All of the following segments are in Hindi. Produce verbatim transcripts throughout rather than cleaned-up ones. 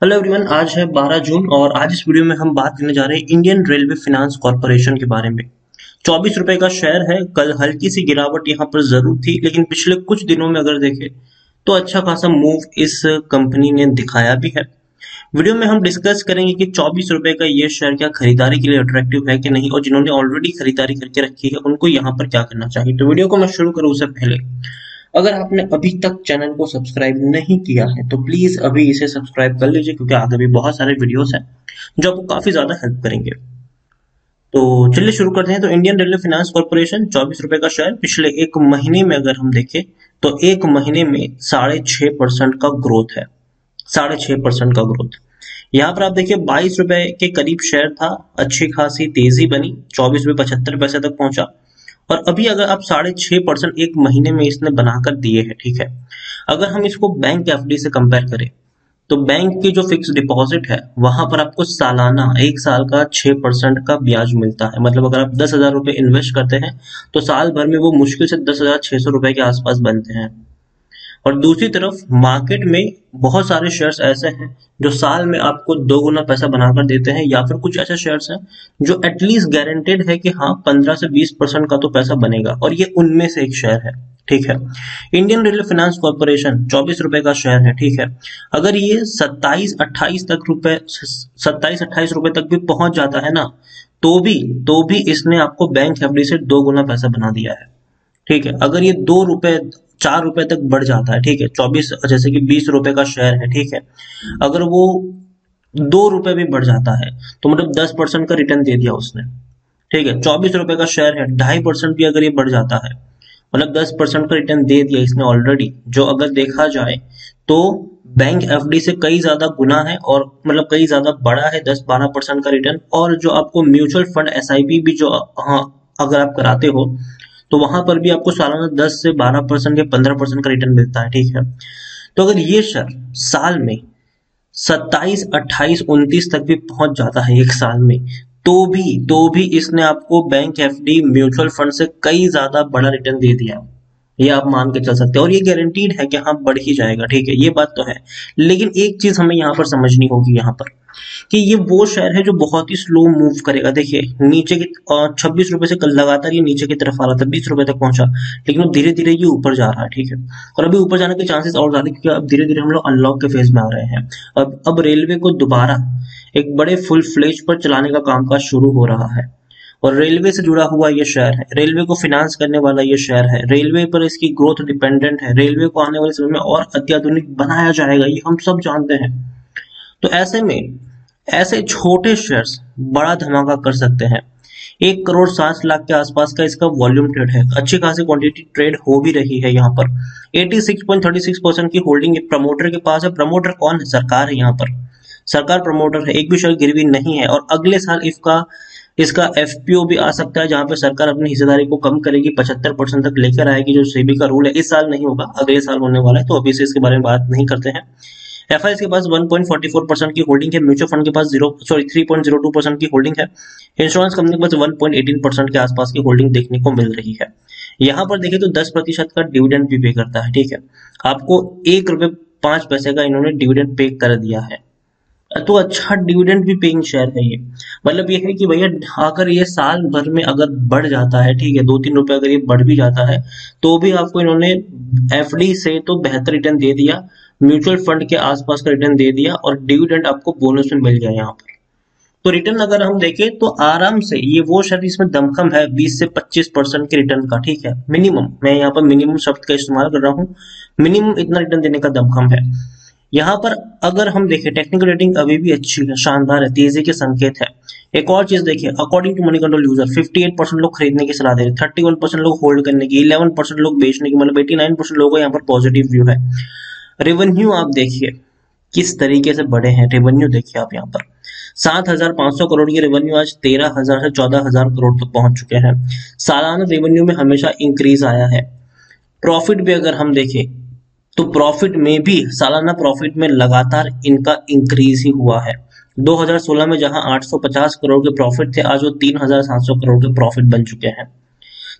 हेलो एवरीवन, आज है बारह जून और आज इस वीडियो में हम बात करने जा रहे हैं इंडियन रेलवे फाइनेंस कॉर्पोरेशन के बारे में। चौबीस रुपए का शेयर है। कल हल्की सी गिरावट यहाँ पर जरूर थी, लेकिन पिछले कुछ दिनों में अगर देखें तो अच्छा खासा मूव इस कंपनी ने दिखाया भी है। वीडियो में हम डिस्कस करेंगे कि चौबीस रुपए का ये शेयर क्या खरीदारी के लिए अट्रैक्टिव है कि नहीं, और जिन्होंने ऑलरेडी खरीदारी करके रखी है उनको यहाँ पर क्या करना चाहिए। तो वीडियो को मैं शुरू करूँ उससे पहले, अगर आपने अभी तक चैनल को सब्सक्राइब नहीं किया है तो प्लीज अभी इसे सब्सक्राइब कर लीजिए, क्योंकि आगे भी बहुत सारे वीडियोस हैं जो आपको काफी ज्यादा हेल्प करेंगे। तो चलिए शुरू करते हैं। तो इंडियन रेलवे फाइनेंस कॉर्पोरेशन चौबीस रुपए का शेयर, पिछले एक महीने में अगर हम देखें तो एक महीने में साढ़े छह परसेंट का ग्रोथ है। साढ़े छह परसेंट का ग्रोथ। यहाँ पर आप देखिए बाईस रुपए के करीब शेयर था, अच्छी खासी तेजी बनी, चौबीस रुपए पचहत्तर पैसे तक पहुंचा, और अभी अगर आप साढ़े छह परसेंट एक महीने में इसने बनाकर दिए हैं, ठीक है। अगर हम इसको बैंक एफडी से कंपेयर करें तो बैंक की जो फिक्स डिपॉजिट है वहां पर आपको सालाना एक साल का छह परसेंट का ब्याज मिलता है। मतलब अगर आप दस हजार रुपए इन्वेस्ट करते हैं तो साल भर में वो मुश्किल से दस हजार छह सौ रुपए के आसपास बनते हैं। और दूसरी तरफ मार्केट में बहुत सारे शेयर्स ऐसे हैं जो साल में आपको दो गुना पैसा बनाकर देते हैं, या फिर कुछ ऐसे शेयर्स हैं जो एटलीस्ट गारंटेड है कि हाँ पंद्रह से बीस परसेंट का तो पैसा बनेगा, और ये उनमें से एक शेयर है, ठीक है। इंडियन रेलवे फाइनेंस कॉर्पोरेशन चौबीस रुपए का शेयर है, ठीक है। अगर ये सत्ताईस अट्ठाईस तक रुपए सत्ताईस अट्ठाईस रुपए तक भी पहुंच जाता है ना, तो भी तो भी इसने आपको बैंक एफडी से दो गुना पैसा बना दिया है, ठीक है। अगर ये दो रुपए चार रुपए तक बढ़ जाता है, ठीक है, चौबीस जैसे कि बीस रुपए का शेयर है, ठीक है, अगर वो दो रुपए भी बढ़ जाता है तो मतलब दस परसेंट का रिटर्न दे दिया उसने, ठीक है। चौबीस रुपए का शेयर है, ढाई परसेंट भी अगर ये बढ़ जाता है मतलब दस परसेंट का रिटर्न दे दिया इसने ऑलरेडी, जो अगर देखा जाए तो बैंक एफडी से कई ज्यादा गुना है, और मतलब कई ज्यादा बड़ा है, दस बारह परसेंट का रिटर्न। और जो आपको म्यूचुअल फंड एसआईपी भी जो हाँ अगर आप कराते हो तो वहां पर भी आपको सालाना दस से बारह परसेंट या पंद्रह परसेंट का रिटर्न मिलता है, ठीक है। तो अगर ये शेयर साल में सत्ताईस अट्ठाईस उनतीस तक भी पहुंच जाता है एक साल में, तो भी तो भी इसने आपको बैंक एफडी म्यूचुअल फंड से कई ज्यादा बड़ा रिटर्न दे दिया, ये आप मान के चल सकते हैं। और ये गारंटीड है कि हाँ बढ़ ही जाएगा, ठीक है, ये बात तो है। लेकिन एक चीज हमें यहाँ पर समझनी होगी यहाँ पर कि ये वो शेयर है जो बहुत ही स्लो मूव करेगा। देखिए नीचे की छब्बीस रुपए से कल लगातार ये नीचे की तरफ आ रहा था, बीस रुपए तक पहुंचा, लेकिन अब धीरे धीरे ये ऊपर जा रहा है, ठीक है। और अभी ऊपर जाने के चांसेस और ज्यादा, क्योंकि अब धीरे धीरे हम लोग अनलॉक के फेज में आ रहे हैं। अब अब रेलवे को दोबारा एक बड़े फुल फ्लेज पर चलाने का कामकाज शुरू हो रहा है, और रेलवे से जुड़ा हुआ ये शेयर है, रेलवे को फाइनेंस करने वाला ये शेयर है, रेलवे पर इसकी ग्रोथ डिपेंडेंट है, रेलवे को आने वाले समय में और अत्याधुनिक बनाया जाएगा, ये हम सब जानते हैं। तो ऐसे में ऐसे छोटे शेयर्स बड़ा धमाका कर सकते हैं। एक करोड़ साठ लाख के आसपास का इसका वॉल्यूम ट्रेड है, अच्छी खासी क्वांटिटी ट्रेड हो भी रही है। यहाँ पर छियासी पॉइंट तीस परसेंट की होल्डिंग प्रमोटर के पास है। प्रमोटर कौन है? सरकार है। यहाँ पर सरकार प्रमोटर है, एक भी शेयर गिरवी नहीं है। और अगले साल इसका इसका एफपीओ भी आ सकता है, जहां पे सरकार अपनी हिस्सेदारी को कम करेगी, पचहत्तर परसेंट तक लेकर आएगी, जो सेबी का रूल है। इस साल नहीं होगा, अगले साल होने वाला है, तो अभी से इसके बारे में बात नहीं करते हैं। एफआईएस के पास one point four four percent की होल्डिंग है, म्यूचुअल फंड के पास zero sorry three point zero two percent की होल्डिंग है, इंश्योरेंस कंपनी के पास one point one eight percent के आसपास की होल्डिंग देखने को मिल रही है। यहाँ पर देखिए तो दस प्रतिशत का डिविडेंड भी पे करता है, ठीक है। आपको एक रुपए पांच पैसे का इन्होंने डिविडेंड पे कर दिया है, तो अच्छा डिविडेंड भी पेइंग शेयर है ये। मतलब ये है कि भैया अगर ये साल भर में अगर बढ़ जाता है, ठीक है, दो तीन रुपए अगर ये बढ़ भी जाता है, तो भी आपको इन्होंने एफडी से तो बेहतर रिटर्न दे दिया, म्यूचुअल फंड के आसपास का रिटर्न दे दिया, और डिविडेंड आपको बोनस में मिल गया यहाँ पर। तो रिटर्न अगर हम देखें तो आराम से ये वो शेयर इसमें दमखम है बीस से पच्चीस परसेंट के रिटर्न का, ठीक है, मिनिमम। मैं यहाँ पर मिनिमम शब्द का इस्तेमाल कर रहा हूँ, मिनिमम इतना रिटर्न देने का दमखम है यहाँ पर। अगर हम देखें टेक्निकल रेटिंग अभी भी अच्छी है, शानदार है, तेजी के संकेत है। एक और चीज देखिए, according to Moneycontrol user अट्ठावन परसेंट लोग खरीदने की सलाह दे रहे, इकतीस परसेंट लोग होल्ड करने की, ग्यारह परसेंट लोग बेचने की, मतलब नवासी परसेंट लोगों का यहाँ पर पॉजिटिव व्यू है। रेवेन्यू आप देखिए किस तरीके से बढ़े हैं, रेवेन्यू देखिए आप यहाँ पर सात हजार पांच सौ करोड़ की रेवेन्यू आज तेरह हजार से चौदह हजार करोड़ तक पहुंच चुके हैं। सालाना रेवेन्यू में हमेशा इंक्रीज आया है। प्रॉफिट भी अगर हम देखें तो प्रॉफिट में भी सालाना प्रॉफिट में लगातार इनका इंक्रीज ही हुआ है। दो हज़ार सोलह में जहां आठ सौ पचास करोड़ के प्रॉफिट थे, आज वो तीन हज़ार सात सौ करोड़ के प्रॉफिट बन चुके हैं।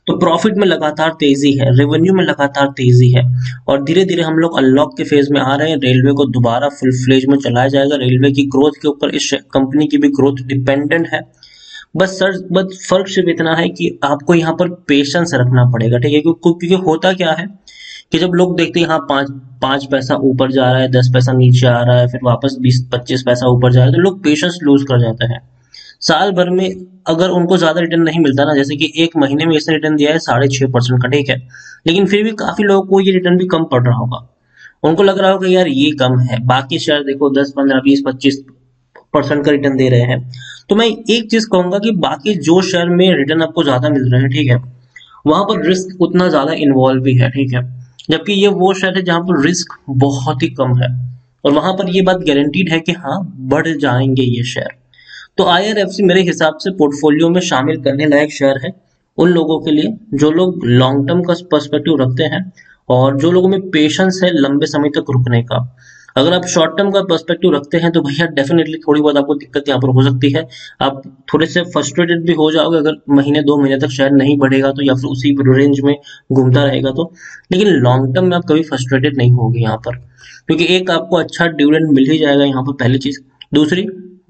तो प्रॉफिट में लगातार तेजी है, रेवेन्यू में लगातार तेजी है, और धीरे धीरे हम लोग अनलॉक के फेज में आ रहे हैं। रेलवे को दोबारा फुल फ्लेज में चलाया जाएगा। रेलवे की ग्रोथ के ऊपर इस कंपनी की भी ग्रोथ डिपेंडेंट है। बस सर बस फर्क सिर्फ इतना है कि आपको यहाँ पर पेशेंस रखना पड़ेगा, ठीक है। क्योंकि होता क्या है कि जब लोग देखते हैं हाँ पांच पांच पैसा ऊपर जा रहा है, दस पैसा नीचे आ रहा है, फिर वापस बीस पच्चीस पैसा ऊपर जा रहा है, तो लोग पेशेंस लूज कर जाते हैं। साल भर में अगर उनको ज्यादा रिटर्न नहीं मिलता ना, जैसे कि एक महीने में इसने रिटर्न दिया है साढ़े छह परसेंट का, ठीक है, लेकिन फिर भी काफी लोगों को ये रिटर्न भी कम पड़ रहा होगा। उनको लग रहा होगा यार ये कम है, बाकी शेयर देखो दस पंद्रह बीस पच्चीस परसेंट का रिटर्न दे रहे हैं। तो मैं एक चीज कहूंगा कि बाकी जो शेयर में रिटर्न आपको ज्यादा मिल रहे हैं, ठीक है, वहां पर रिस्क उतना ज्यादा इन्वॉल्व भी है, ठीक है, जबकि ये वो शेयर है जहां पर रिस्क बहुत ही कम है, और वहां पर ये बात गारंटीड है कि हाँ बढ़ जाएंगे ये शेयर। तो आई आर एफ सी मेरे हिसाब से पोर्टफोलियो में शामिल करने लायक शेयर है उन लोगों के लिए जो लोग लॉन्ग टर्म का पर्सपेक्टिव रखते हैं और जो लोगों में पेशेंस है लंबे समय तक रुकने का। अगर आप शॉर्ट टर्म का पर्सपेक्टिव रखते हैं तो भैया डेफिनेटली थोड़ी बहुत आपको दिक्कत यहाँ पर हो सकती है। आप थोड़े से फ्रस्ट्रेटेड भी हो जाओगे अगर महीने दो महीने तक शेयर नहीं बढ़ेगा तो, या फिर उसी रेंज में घूमता रहेगा तो। लेकिन लॉन्ग टर्म में आप कभी फ्रस्ट्रेटेड नहीं होगे यहाँ पर, क्योंकि एक आपको अच्छा डिविडेंड मिल ही जाएगा यहाँ पर, पहली चीज। दूसरी,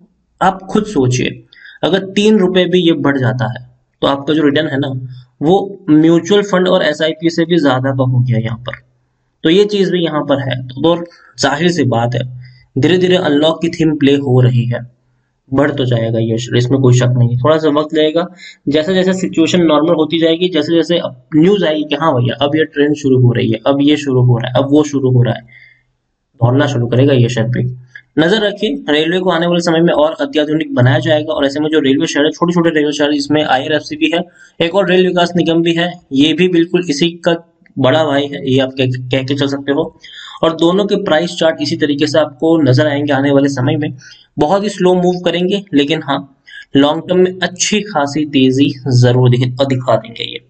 आप खुद सोचिए अगर तीन रुपए भी ये बढ़ जाता है तो आपका जो रिटर्न है ना वो म्यूचुअल फंड और एस आई पी से भी ज्यादा का हो गया यहाँ पर। तो ये चीज भी यहाँ पर है। तो जाहिर सी बात है धीरे धीरे अनलॉक की थीम प्ले हो रही है, बढ़ तो जाएगा ये, इसमें कोई शक नहीं। थोड़ा सा वक्त लगेगा, जैसे जैसे सिचुएशन नॉर्मल होती जाएगी, जैसे जैसे न्यूज आएगी कि हाँ भैया अब ये ट्रेंड शुरू हो रही है, अब ये शुरू हो रहा है, अब वो शुरू हो रहा है, दौड़ना शुरू करेगा ये शेयर पे। नजर रखिए, रेलवे को आने वाले समय में और अत्याधुनिक बनाया जाएगा, और ऐसे में जो रेलवे शहर है, छोटे छोटे रेलवे शहर, इसमें आई आर एफ सी भी है, एक और रेल विकास निगम भी है, ये भी बिल्कुल इसी का बड़ा भाई है, ये आप कह, कह के चल सकते हो। और दोनों के प्राइस चार्ट इसी तरीके से आपको नजर आएंगे आने वाले समय में। बहुत ही स्लो मूव करेंगे, लेकिन हाँ लॉन्ग टर्म में अच्छी खासी तेजी जरूर दिखा देंगे ये।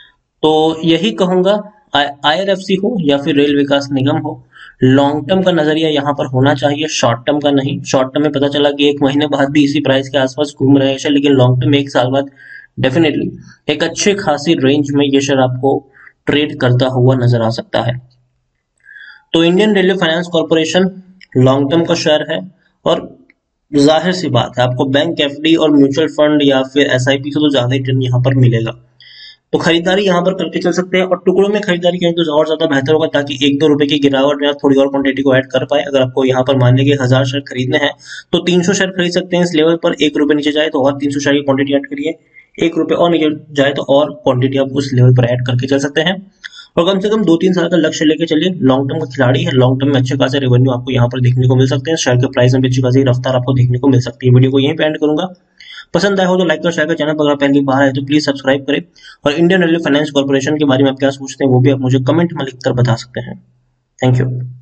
तो यही कहूंगा, आई आर एफ सी हो या फिर रेल विकास निगम हो, लॉन्ग टर्म का नजरिया यहाँ पर होना चाहिए, शॉर्ट टर्म का नहीं। शॉर्ट टर्म में पता चला कि एक महीने बाद भी इसी प्राइस के आसपास घूम रहे हैं, लेकिन लॉन्ग टर्म में एक साल बाद डेफिनेटली एक अच्छे खासी रेंज में ये शेयर आपको ट्रेड करता हुआ नजर आ सकता है। तो Indian Railway Finance Corporation long term का शेयर है, और जाहिर सी बात है आपको बैंक एफ डी और म्यूचुअल फंड या फिर एस आई पी से तो ज्यादा रिटर्न यहाँ पर मिलेगा। तो खरीदारी यहाँ पर करके चल सकते हैं, और टुकड़ों में खरीदारी करें तो और ज्यादा बेहतर होगा, ताकि एक दो रुपए की गिरावट में आप थोड़ी और क्वांटिटी को ऐड कर पाए। अगर आपको यहाँ पर मान लीजिए हजार शेयर खरीदने हैं तो तीन सौ शेयर खरीद सकते हैं इस लेवल पर, एक रुपए नीचे जाए तो और तीन सौ शेयर की क्वांटिटी ऐड करिए, एक रुपए और नीचे जाए तो और क्वांटिटी आप उस लेवल पर ऐड करके चल सकते हैं। और कम से कम दो तीन साल का लक्ष्य लेके चलिए। लॉन्ग टर्म का खिलाड़ी है, लॉन्ग टर्म में अच्छे खासे रेवेन्यू आपको यहाँ पर देखने को मिल सकते हैं, शेयर के प्राइस में भी अच्छी खासी रफ्तार आपको देखने को मिल सकती है। वीडियो को यहीं पे एंड करूंगा। पसंद आया हो तो लाइक कर, शेयर कर, चैनल पर अगर पहली बार है तो प्लीज सब्सक्राइब करें, और इंडियन रेलवे फाइनेंस कॉर्पोरेशन के बारे में आप क्या सोचते हैं वो भी आप मुझे कमेंट में लिखकर बता सकते हैं। Thank you.